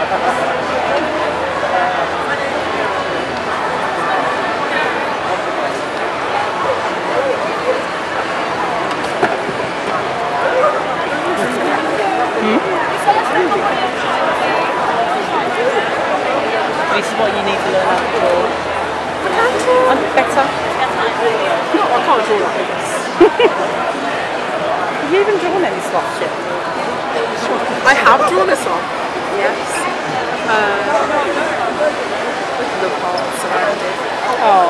This is what you need to learn how to draw. I'm better. No, I can't draw like this. Have you even drawn any sloths yet? I have drawn a slot. Yes. The parts around it. Oh.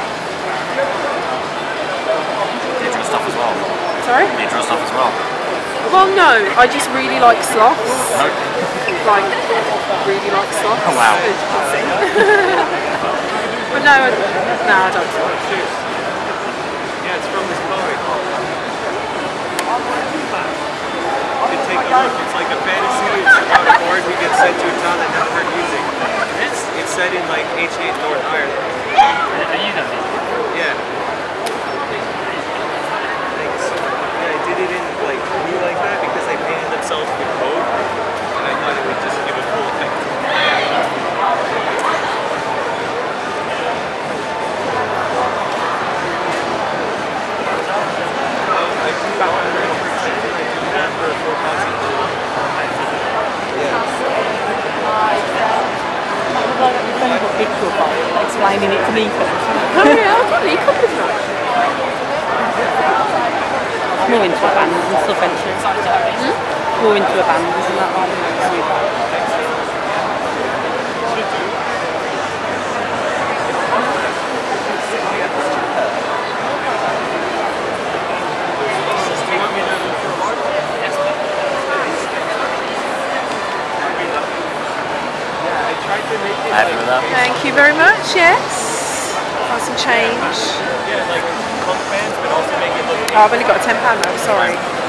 Do you draw stuff as well? Sorry? Do you draw stuff as well? Well, no. I just really like sloths. No. Like, really like sloths. Oh, wow. But no, I don't draw. Yeah, it's from this poet. You can take a look. It's like a fantasy. It's about a board who gets sent to a town that never heard music. It's set in like ancient North Ireland. Are you done it? Yeah. Thanks. Yeah, I did it in like blue like that because they painted themselves with code, and I thought it would just give a cool effect. Explaining it to me first. Oh yeah, I thought you could have done. More into a band and stuff, actually. More into a band, isn't that right? Happy with that? Thank you very much, yes. Got some change. Yeah, like punk bands, but also make it look. Oh, I've only got a £10 note, sorry.